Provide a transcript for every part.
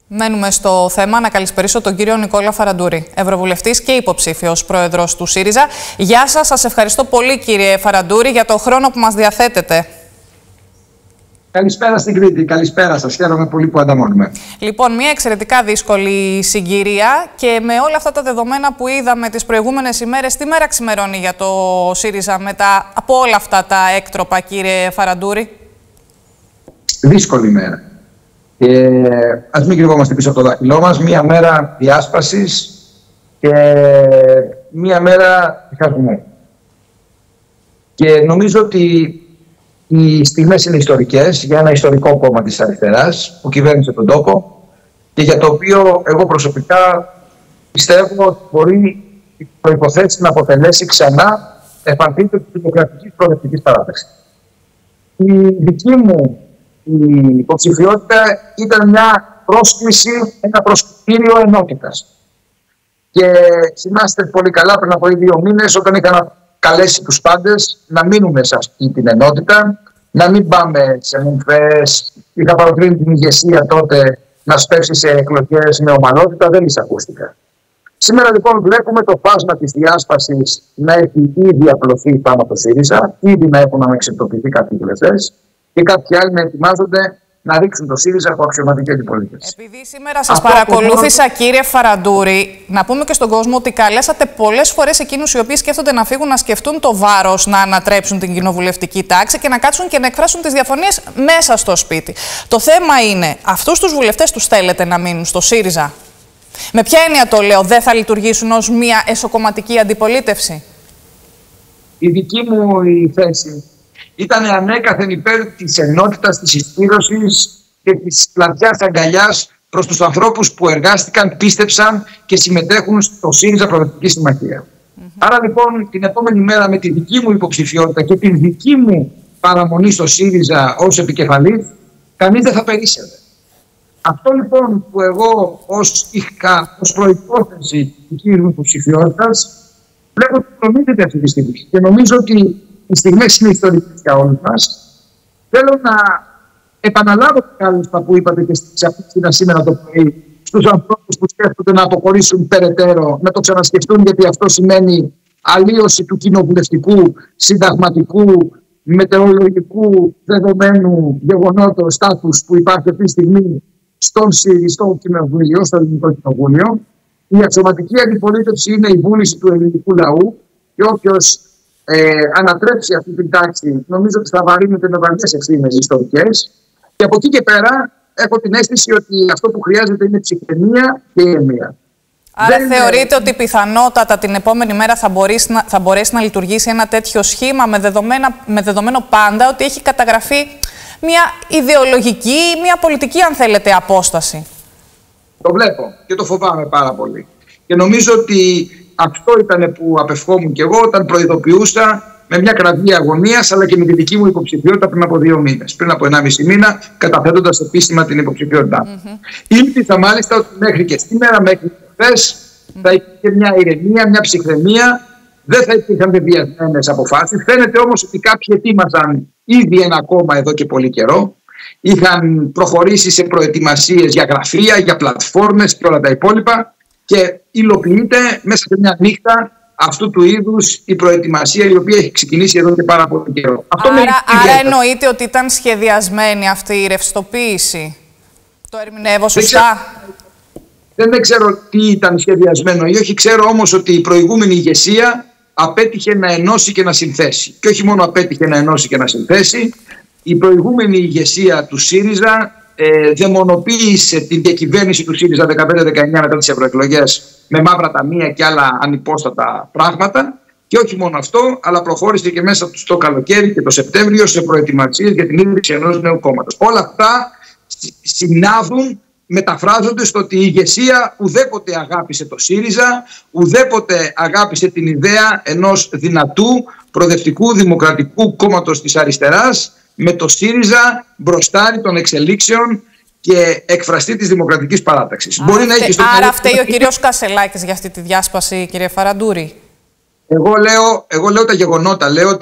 Μένουμε στο θέμα. Να καλησπερίσω τον κύριο Νικόλα Φαραντούρη, Ευρωβουλευτής και υποψήφιος πρόεδρος του ΣΥΡΙΖΑ. Γεια σας, σας ευχαριστώ πολύ κύριε Φαραντούρη για το χρόνο που μας διαθέτετε. Καλησπέρα στην Κρήτη, καλησπέρα σας. Χαίρομαι πολύ που ανταμώνουμε. Λοιπόν, μια εξαιρετικά δύσκολη συγκυρία και με όλα αυτά τα δεδομένα που είδαμε τις προηγούμενες ημέρες, τι μέρα ξημερώνει για το ΣΥΡΙΖΑ μετά από όλα αυτά τα έκτροπα, κύριε Φαραντούρη? Δύσκολη μέρα. Ας μην κρυβόμαστε πίσω από το δάχτυλό μας. Μία μέρα διάσπασης και μία μέρα διχασμού. Και νομίζω ότι οι στιγμές είναι ιστορικές για ένα ιστορικό κόμμα της αριστεράς που κυβέρνησε τον τόπο και για το οποίο εγώ προσωπικά πιστεύω ότι μπορεί οι προϋποθέσεις να αποτελέσει ξανά επανθήκη της δημοκρατικής προοδευτικής παράταξης. Η δική μου η υποψηφιότητα ήταν μια πρόσκληση, ένα προσκύριο ενότητας. Και θυμάστε πολύ καλά πριν από 2 μήνες όταν είχα καλέσει τους πάντες να μείνουμε σε αυτή την ενότητα, να μην πάμε σε μομφές. Είχα παροτρύνει την ηγεσία τότε να σπεύσει σε εκλογές με ομαλότητα, δεν εισακούστηκα. Σήμερα λοιπόν βλέπουμε το φάσμα της διάσπασης να έχει ήδη απλωθεί πάνω από το ΣΥΡΙΖΑ, ήδη να έχουν αμεξιτοποιηθεί κάποιοι βουλευτές και κάποιοι άλλοι να ετοιμάζονται να ρίξουν το ΣΥΡΙΖΑ από αξιωματική αντιπολίτευση. Επειδή σήμερα σας παρακολούθησα, κύριε Φαραντούρη, να πούμε και στον κόσμο ότι καλέσατε πολλές φορές εκείνους οι οποίοι σκέφτονται να φύγουν να σκεφτούν το βάρος να ανατρέψουν την κοινοβουλευτική τάξη και να κάτσουν και να εκφράσουν τις διαφωνίες μέσα στο σπίτι. Το θέμα είναι, αυτούς τους βουλευτές τους θέλετε να μείνουν στο ΣΥΡΙΖΑ? Με ποια έννοια το λέω, δεν θα λειτουργήσουν ως μια εσωκομματική αντιπολίτευση? Η δική μου η θέση ήταν ανέκαθεν υπέρ της ενότητας, της συσπήρωσης και της πλατιάς αγκαλιάς προς τους ανθρώπους που εργάστηκαν, πίστεψαν και συμμετέχουν στο ΣΥΡΙΖΑ Προοδευτική Συμμαχία. Άρα λοιπόν την επόμενη μέρα με τη δική μου υποψηφιότητα και τη δική μου παραμονή στο ΣΥΡΙΖΑ ως επικεφαλής, κανείς δεν θα περίσσευε. Αυτό λοιπόν που εγώ ως προϋπόθεση της δικής μου υποψηφιότητας βλέπω ότι προμήθεται αυτή τη στιγμή και νομίζω ότι οι στιγμές είναι ιστορικές για όλους μας. Θέλω να επαναλάβω το κάλεσμα που είπατε και στην σήμερα το πρωί στους ανθρώπους που σκέφτονται να αποχωρήσουν περαιτέρω, να το ξανασκεφτούν, γιατί αυτό σημαίνει αλλίωση του κοινοβουλευτικού, συνταγματικού, μετεωρολογικού δεδομένου γεγονότος στάτους που υπάρχει αυτή τη στιγμή στο Κοινοβούλιο, στο Ελληνικό Κοινοβούλιο. Η αξιωματική αντιπολίτευση είναι η βούληση του ελληνικού λαού και όποιος ανατρέψει αυτή την τάξη, νομίζω ότι θα βαρύνεται με βαριές ευθύνες ιστορικές. Και από εκεί και πέρα έχω την αίσθηση ότι αυτό που χρειάζεται είναι ψυχραιμία και ηρεμία. Άρα θεωρείτε ότι πιθανότατα την επόμενη μέρα θα μπορέσει να λειτουργήσει ένα τέτοιο σχήμα με δεδομένο πάντα ότι έχει καταγραφεί μια ιδεολογική, μια πολιτική αν θέλετε απόσταση? Το βλέπω και το φοβάμαι πάρα πολύ. Και νομίζω ότι αυτό ήταν που απευχόμουν και εγώ όταν προειδοποιούσα με μια κραυγή αγωνίας, αλλά και με τη δική μου υποψηφιότητα πριν από 2 μήνες. Πριν από 1,5 μήνα, καταθέτοντας επίσημα την υποψηφιότητά μου. Ήλπιζα μάλιστα ότι μέχρι και σήμερα, μέχρι χθες, θα υπήρχε μια ηρεμία, μια ψυχραιμία, δεν θα υπήρχαν βεβαιασμένες αποφάσεις. Φαίνεται όμως ότι κάποιοι ετοίμαζαν ήδη ένα κόμμα εδώ και πολύ καιρό. Είχαν προχωρήσει σε προετοιμασίες για γραφεία, για πλατφόρμες και όλα τα υπόλοιπα. Και υλοποιείται μέσα σε μια νύχτα αυτού του είδους η προετοιμασία, η οποία έχει ξεκινήσει εδώ και πάρα πολύ καιρό. Άρα εννοείται ότι ήταν σχεδιασμένη αυτή η ρευστοποίηση? Το ερμηνεύω σωστά? Δεν ξέρω τι ήταν σχεδιασμένο ή όχι. Ξέρω όμως ότι η προηγούμενη ηγεσία απέτυχε να ενώσει και να συνθέσει. Και όχι μόνο απέτυχε να ενώσει και να συνθέσει, η προηγούμενη ηγεσία του ΣΥΡΙΖΑ δαιμονοποίησε την διακυβέρνηση του ΣΥΡΙΖΑ 15-19 μετά τις ευρωεκλογές με μαύρα ταμεία και άλλα ανυπόστατα πράγματα. Και όχι μόνο αυτό, αλλά προχώρησε και μέσα στο καλοκαίρι και το Σεπτέμβριο σε προετοιμασίες για την ίδρυση ενός νέου κόμματος. Όλα αυτά συνάδουν, μεταφράζονται στο ότι η ηγεσία ουδέποτε αγάπησε το ΣΥΡΙΖΑ, ουδέποτε αγάπησε την ιδέα ενός δυνατού, προοδευτικού, δημοκρατικού κόμματος της αριστεράς, με το ΣΥΡΙΖΑ μπροστάρι των εξελίξεων και εκφραστή της δημοκρατικής παράταξης. Άρα φταίει ο κύριος Κασσελάκης για αυτή τη διάσπαση, κύριε Φαραντούρη? Εγώ λέω τα γεγονότα. Λέω ότι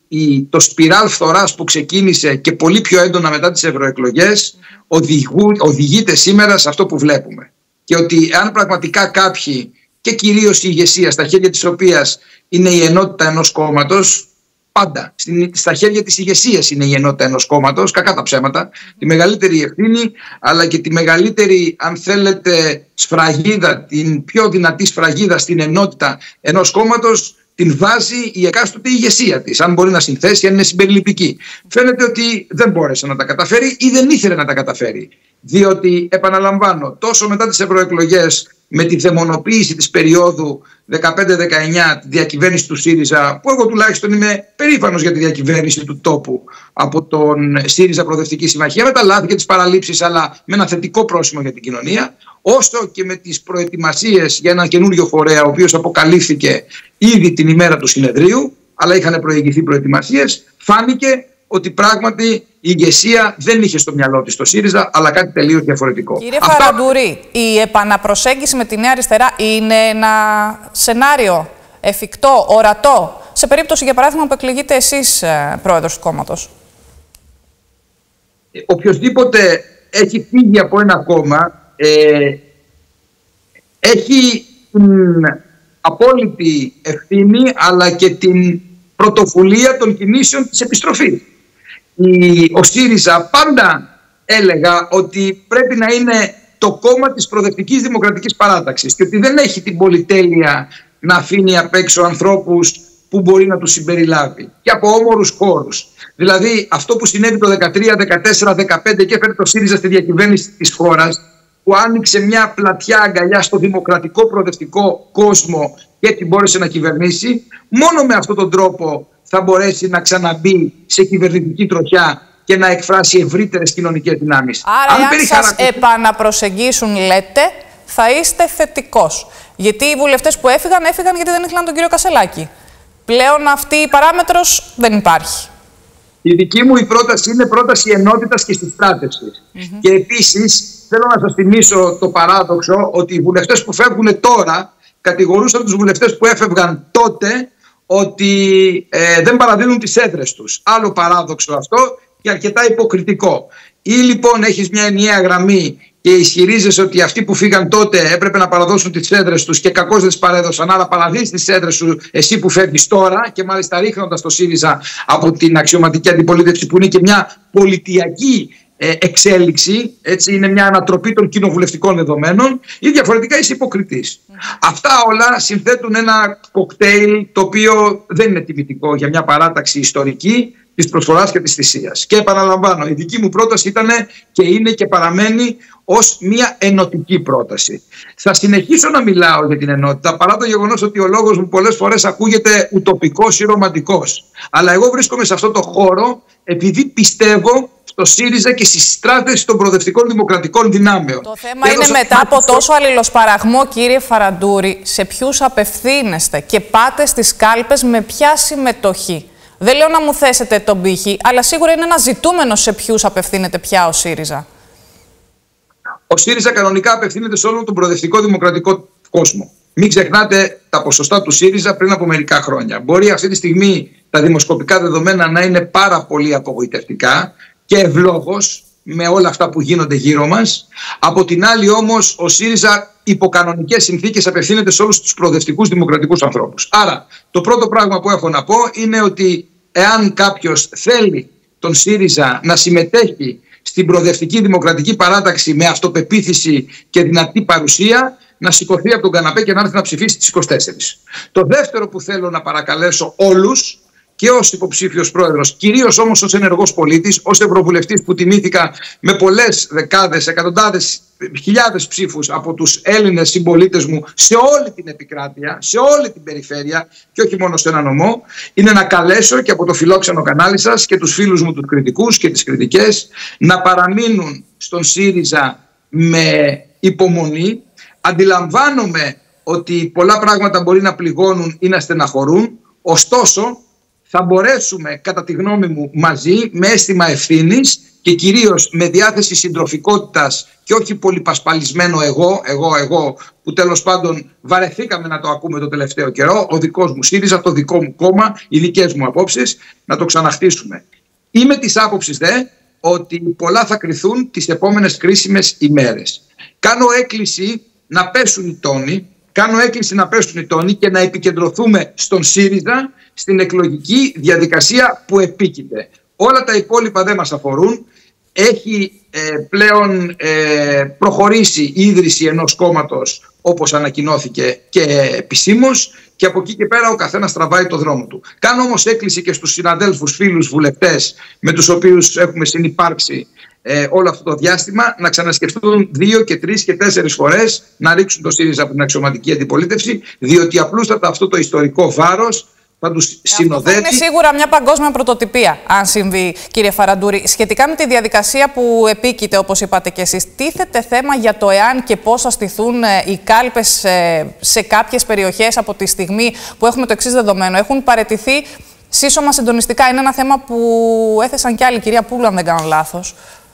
το σπιράλ φθοράς που ξεκίνησε και πολύ πιο έντονα μετά τις ευρωεκλογές οδηγείται σήμερα σε αυτό που βλέπουμε. Και ότι αν πραγματικά κάποιοι, και κυρίως η ηγεσία, στα χέρια της οποίας είναι η ενότητα ενός κόμματος, πάντα στα χέρια της ηγεσίας είναι η ενότητα ενός κόμματος, κακά τα ψέματα, τη μεγαλύτερη ευθύνη, αλλά και τη μεγαλύτερη, αν θέλετε, σφραγίδα, την πιο δυνατή σφραγίδα στην ενότητα ενός κόμματος, την βάζει η εκάστοτε ηγεσία της, αν μπορεί να συνθέσει, αν είναι συμπεριληπτική. Φαίνεται ότι δεν μπόρεσε να τα καταφέρει ή δεν ήθελε να τα καταφέρει. Διότι, επαναλαμβάνω, τόσο μετά τις ευρωεκλογές, με τη δαιμονοποίηση της περίοδου 15-19, τη διακυβέρνηση του ΣΥΡΙΖΑ, που εγώ τουλάχιστον είμαι περήφανος για τη διακυβέρνηση του τόπου από τον ΣΥΡΙΖΑ Προοδευτική Συμμαχία, με τα λάθη και τις παραλήψεις, αλλά με ένα θετικό πρόσημο για την κοινωνία, όσο και με τις προετοιμασίες για ένα καινούριο φορέα, ο οποίος αποκαλύφθηκε ήδη την ημέρα του συνεδρίου, αλλά είχαν προηγηθεί προετοιμασίες, φάνηκε ότι πράγματι η ηγεσία δεν είχε στο μυαλό της το ΣΥΡΙΖΑ, αλλά κάτι τελείως διαφορετικό. Κύριε Φαραντούρη, η επαναπροσέγγιση με τη Νέα Αριστερά είναι ένα σενάριο εφικτό, ορατό, σε περίπτωση, για παράδειγμα, που εκλεγείτε εσείς πρόεδρος του κόμματος? Οποιοςδήποτε έχει φύγει από ένα κόμμα έχει την απόλυτη ευθύνη, αλλά και την πρωτοβουλία των κινήσεων της επιστροφής. Ο ΣΥΡΙΖΑ πάντα έλεγα ότι πρέπει να είναι το κόμμα της προοδευτικής δημοκρατικής παράταξης και ότι δεν έχει την πολυτέλεια να αφήνει απ' έξω ανθρώπους που μπορεί να τους συμπεριλάβει και από όμορους χώρους. Δηλαδή αυτό που συνέβη το 2013, 2014, 2015 και έφερε το ΣΥΡΙΖΑ στη διακυβέρνηση της χώρας, που άνοιξε μια πλατιά αγκαλιά στο δημοκρατικό προοδευτικό κόσμο και έτσι μπόρεσε να κυβερνήσει, μόνο με αυτόν τον τρόπο θα μπορέσει να ξαναμπεί σε κυβερνητική τροχιά και να εκφράσει ευρύτερες κοινωνικές δυνάμεις. Άρα, αν σας επαναπροσεγγίσουν, λέτε, θα είστε θετικός. Γιατί οι βουλευτές που έφυγαν γιατί δεν ήθελαν τον κύριο Κασσελάκη. Πλέον αυτή η παράμετρος δεν υπάρχει. Η δική μου η πρόταση είναι πρόταση ενότητας και συστράτευσης. Και επίσης θέλω να σας θυμίσω το παράδοξο ότι οι βουλευτές που φεύγουν τώρα κατηγορούσαν τους βουλευτές που έφευγαν τότε ότι δεν παραδίδουν τις έδρες τους. Άλλο παράδοξο αυτό και αρκετά υποκριτικό. Ή λοιπόν έχεις μια ενιαία γραμμή και ισχυρίζεσαι ότι αυτοί που φύγαν τότε έπρεπε να παραδώσουν τις έδρες τους και κακώς δεν τις παρέδωσαν, άρα παραδείς τις έδρες σου εσύ που φεύγεις τώρα, και μάλιστα ρίχνοντας το ΣΥΡΙΖΑ από την αξιωματική αντιπολίτευση, που είναι και μια πολιτιακή εξέλιξη, έτσι, είναι μια ανατροπή των κοινοβουλευτικών δεδομένων, ή διαφορετικά είσαι υποκριτής. Αυτά όλα συνθέτουν ένα κοκτέιλ το οποίο δεν είναι τιμητικό για μια παράταξη ιστορική της προσφοράς και της θυσίας. Και επαναλαμβάνω, η δική μου πρόταση ήταν και είναι και παραμένει ως μια ενωτική πρόταση. Θα συνεχίσω να μιλάω για την ενότητα, παρά το γεγονός ότι ο λόγος μου πολλές φορές ακούγεται ουτοπικός ή ρομαντικός. Αλλά εγώ βρίσκομαι σε αυτό το χώρο επειδή πιστεύω στο ΣΥΡΙΖΑ και στη στράτευση των προοδευτικών δημοκρατικών δυνάμεων. Το θέμα είναι μετά από τόσο αλληλοσπαραγμό, κύριε Φαραντούρη, σε ποιους απευθύνεστε και πάτε στις κάλπες με ποια συμμετοχή? Δεν λέω να μου θέσετε τον πύχη, αλλά σίγουρα είναι ένα ζητούμενο σε ποιους απευθύνεται πια ο ΣΥΡΙΖΑ. Ο ΣΥΡΙΖΑ κανονικά απευθύνεται σε όλον τον προοδευτικό δημοκρατικό κόσμο. Μην ξεχνάτε τα ποσοστά του ΣΥΡΙΖΑ πριν από μερικά χρόνια. Μπορεί αυτή τη στιγμή τα δημοσκοπικά δεδομένα να είναι πάρα πολύ απογοητευτικά και ευλόγως με όλα αυτά που γίνονται γύρω μας. Από την άλλη όμως ο ΣΥΡΙΖΑ υπό κανονικές συνθήκες απευθύνεται σε όλους τους προοδευτικούς δημοκρατικούς ανθρώπους. Άρα το πρώτο πράγμα που έχω να πω είναι ότι εάν κάποιος θέλει τον ΣΥΡΙΖΑ να συμμετέχει στην προοδευτική δημοκρατική παράταξη με αυτοπεποίθηση και δυνατή παρουσία, να σηκωθεί από τον καναπέ και να έρθει να ψηφίσει τις 24. Το δεύτερο που θέλω να παρακαλέσω όλους, και ως υποψήφιος πρόεδρος, κυρίως όμως ως ενεργός πολίτης, ως ευρωβουλευτής που τιμήθηκα με πολλές δεκάδες, εκατοντάδες, χιλιάδες ψήφους από τους Έλληνες συμπολίτες μου σε όλη την επικράτεια, σε όλη την περιφέρεια και όχι μόνο σε ένα νομό, είναι να καλέσω και από το φιλόξενο κανάλι σας και τους φίλους μου τους κριτικούς και τις κριτικές να παραμείνουν στον ΣΥΡΙΖΑ με υπομονή. Αντιλαμβάνομαι ότι πολλά πράγματα μπορεί να πληγώνουν ή να στεναχωρούν, ωστόσο θα μπορέσουμε, κατά τη γνώμη μου, μαζί, με αίσθημα ευθύνης και κυρίως με διάθεση συντροφικότητας και όχι πολύ πασπαλισμένο εγώ, που τέλος πάντων βαρεθήκαμε να το ακούμε το τελευταίο καιρό, ο δικός μου ΣΥΡΙΖΑ, το δικό μου κόμμα, οι δικές μου απόψεις, να το ξαναχτίσουμε. Είμαι της άποψης ότι πολλά θα κριθούν τις επόμενες κρίσιμες ημέρες. Κάνω έκκληση να πέσουν οι τόνοι, και να επικεντρωθούμε στον ΣΥΡΙΖΑ, στην εκλογική διαδικασία που επίκειται. Όλα τα υπόλοιπα δεν μας αφορούν. Έχει πλέον προχωρήσει η ίδρυση ενός κόμματος, όπως ανακοινώθηκε και επισήμως, και από εκεί και πέρα ο καθένας τραβάει το δρόμο του. Κάνω όμως έκκληση και στους συναδέλφους, φίλους, βουλευτές με τους οποίους έχουμε συνυπάρξει όλο αυτό το διάστημα, να ξανασκεφτούν 2 και 3 και 4 φορές να ρίξουν το ΣΥΡΙΖΑ από την αξιωματική αντιπολίτευση, διότι απλούστατα αυτό το ιστορικό βάρος θα τους συνοδεύει. Αυτό είναι σίγουρα μια παγκόσμια πρωτοτυπία, αν συμβεί, κύριε Φαραντούρη. Σχετικά με τη διαδικασία που επίκειται, όπως είπατε και εσείς, τίθεται θέμα για το εάν και πώς θα στηθούν οι κάλπες σε κάποιες περιοχές από τη στιγμή που έχουμε το εξής δεδομένο. Έχουν παραιτηθεί σύσσωμα συντονιστικά. Είναι ένα θέμα που έθεσαν κι άλλοι, κυρία Πούλου, αν δεν κάνω λάθος.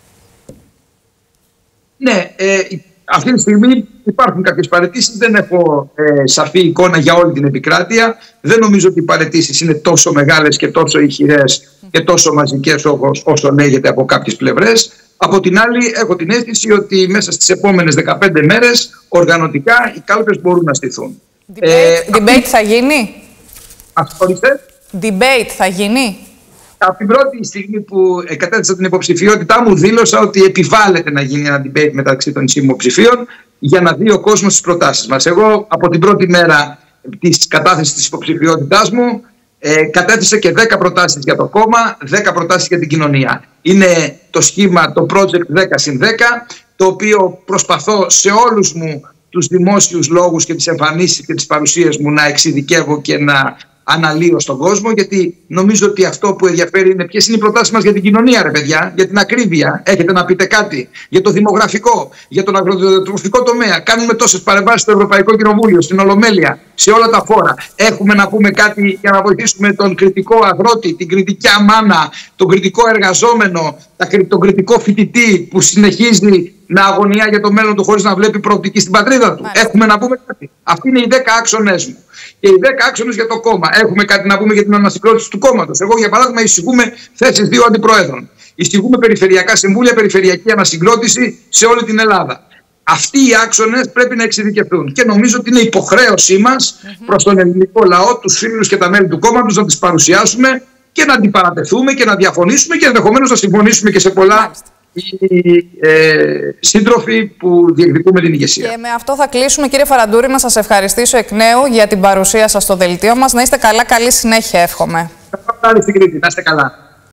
Ναι, αυτή τη στιγμή υπάρχουν κάποιες παραιτήσεις. Δεν έχω σαφή εικόνα για όλη την επικράτεια. Δεν νομίζω ότι οι παραιτήσεις είναι τόσο μεγάλες και τόσο ηχηρές και τόσο μαζικές όσο λέγεται από κάποιες πλευρές. Από την άλλη, έχω την αίσθηση ότι μέσα στις επόμενες 15 μέρες οργανωτικά οι κάλπες μπορούν να στηθούν. Debate θα γίνει? Ασχολείστε. Debate θα γίνει? Από την πρώτη στιγμή που κατέθεσα την υποψηφιότητά μου, δήλωσα ότι επιβάλλεται να γίνει ένα debate μεταξύ των υποψηφίων για να δει ο κόσμος τις προτάσεις μας. Εγώ από την πρώτη μέρα της κατάθεσης της υποψηφιότητάς μου κατέθεσα και 10 προτάσεις για το κόμμα, 10 προτάσεις για την κοινωνία. Είναι το σχήμα, το project 10/10, το οποίο προσπαθώ σε όλους μου τους δημόσιους λόγους και τις εμφανίσεις και τις παρουσίες μου να εξειδικεύω και να αναλύω στον κόσμο, γιατί νομίζω ότι αυτό που ενδιαφέρει είναι ποιες είναι οι προτάσεις μας για την κοινωνία, ρε παιδιά, για την ακρίβεια. Έχετε να πείτε κάτι για το δημογραφικό, για τον αγροτροφικό τομέα? Κάνουμε τόσες παρεμβάσεις στο Ευρωπαϊκό Κοινοβούλιο, στην Ολομέλεια, σε όλα τα φόρα. Έχουμε να πούμε κάτι για να βοηθήσουμε τον κριτικό αγρότη, την κριτική αμάνα, τον κριτικό εργαζόμενο, τον κριτικό φοιτητή που συνεχίζει να αγωνιά για το μέλλον του χωρίς να βλέπει προοπτική στην πατρίδα του? Έχουμε να πούμε κάτι? Αυτοί είναι οι 10 άξονες μου. Και οι 10 άξονες για το κόμμα. Έχουμε κάτι να πούμε για την ανασυγκρότηση του κόμματος? Εγώ, για παράδειγμα, εισηγούμε θέσεις 2 αντιπροέδρων. Εισηγούμε περιφερειακά συμβούλια, περιφερειακή ανασυγκρότηση σε όλη την Ελλάδα. Αυτοί οι άξονες πρέπει να εξειδικευτούν. Και νομίζω ότι είναι υποχρέωσή μας προς τον ελληνικό λαό, τους φίλους και τα μέλη του κόμματος, να τις παρουσιάσουμε και να αντιπαρατεθούμε και να διαφωνήσουμε και ενδεχομένως να συμφωνήσουμε και σε πολλά. Οι σύντροφοι που διεκδικούμε την ηγεσία. Και με αυτό θα κλείσουμε, κύριε Φαραντούρη, να σας ευχαριστήσω εκ νέου για την παρουσία σας στο δελτίο μας. Να είστε καλά, καλή συνέχεια εύχομαι. Να είστε καλά.